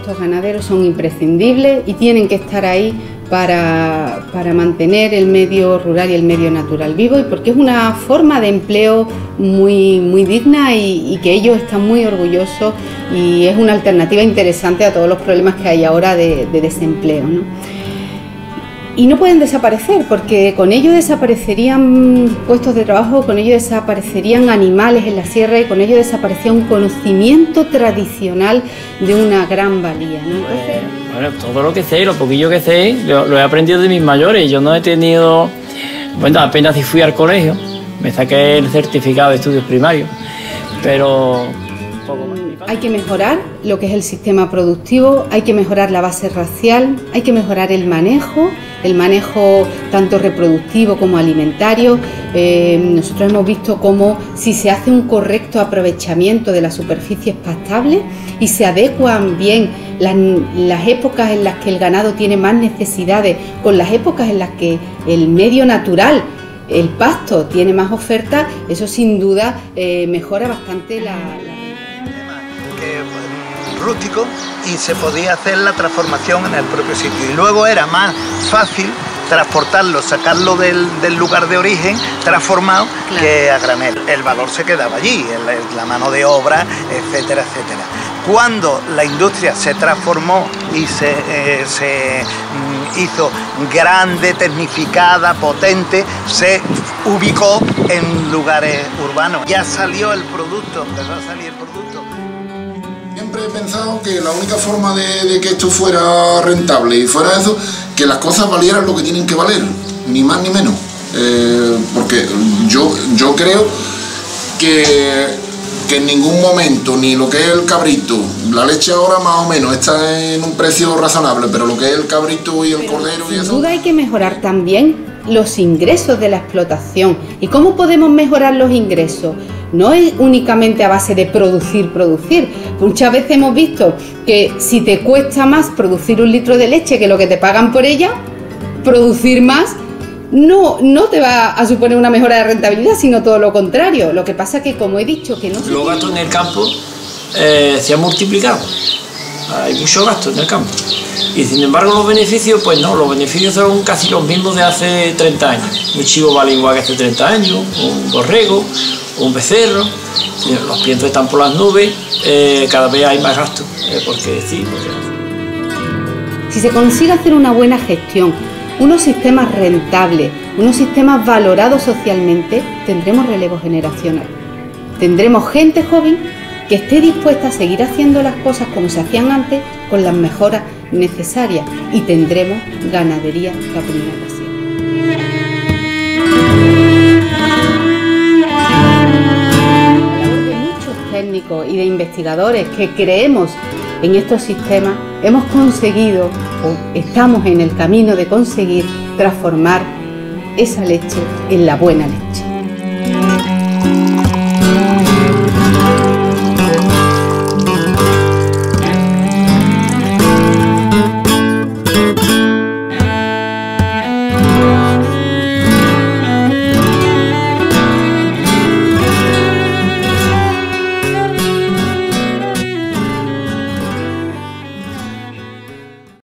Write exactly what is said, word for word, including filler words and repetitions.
estos ganaderos son imprescindibles y tienen que estar ahí para, para mantener el medio rural y el medio natural vivo, y porque es una forma de empleo muy, muy digna y, y que ellos están muy orgullosos, y es una alternativa interesante a todos los problemas que hay ahora de, de desempleo, ¿no? Y no pueden desaparecer, porque con ello desaparecerían puestos de trabajo, con ello desaparecerían animales en la sierra y con ello desaparecía un conocimiento tradicional de una gran valía, ¿no? Entonces... Bueno, todo lo que sé, lo poquillo que sé, lo, lo he aprendido de mis mayores. Yo no he tenido... Bueno, apenas si fui al colegio, me saqué el certificado de estudios primarios, pero... poco más. Hay que mejorar lo que es el sistema productivo, hay que mejorar la base racial, hay que mejorar el manejo, el manejo tanto reproductivo como alimentario. Eh, nosotros hemos visto cómo si se hace un correcto aprovechamiento de las superficies pastables y se adecuan bien las, las épocas en las que el ganado tiene más necesidades con las épocas en las que el medio natural, el pasto, tiene más oferta, eso sin duda eh, mejora bastante la... la rústico, y se podía hacer la transformación en el propio sitio, y luego era más fácil transportarlo, sacarlo del, del lugar de origen transformado, claro, que a granel. El valor se quedaba allí, el, la mano de obra, etcétera, etcétera. Cuando la industria se transformó y se, eh, se mm, hizo grande, tecnificada, potente, se ubicó en lugares urbanos. Ya salió el producto, empezó a salir el producto. Siempre he pensado que la única forma de, de que esto fuera rentable y fuera eso, que las cosas valieran lo que tienen que valer, ni más ni menos. Eh, porque yo, yo creo que, que en ningún momento, ni lo que es el cabrito, la leche ahora más o menos está en un precio razonable, pero lo que es el cabrito y el cordero y eso... Sin duda hay que mejorar también los ingresos de la explotación. ¿Y cómo podemos mejorar los ingresos? No es únicamente a base de producir, producir. Muchas veces hemos visto que si te cuesta más producir un litro de leche que lo que te pagan por ella, producir más no, no te va a suponer una mejora de rentabilidad, sino todo lo contrario. Lo que pasa que, como he dicho, que no se... Los gastos en el campo eh, se han multiplicado. Hay mucho gasto en el campo. Y sin embargo los beneficios, pues no, los beneficios son casi los mismos de hace treinta años. Un chivo vale igual que hace treinta años, un borrego, un becerro, los piensos están por las nubes, eh, cada vez hay más gasto, eh, porque sí, porque... Si se consigue hacer una buena gestión, unos sistemas rentables, unos sistemas valorados socialmente, tendremos relevo generacional. Tendremos gente joven que esté dispuesta a seguir haciendo las cosas como se hacían antes, con las mejoras necesarias, y tendremos ganadería caprina pasiva. La labor de muchos técnicos y de investigadores que creemos en estos sistemas, hemos conseguido, o estamos en el camino de conseguir, transformar esa leche en la buena leche.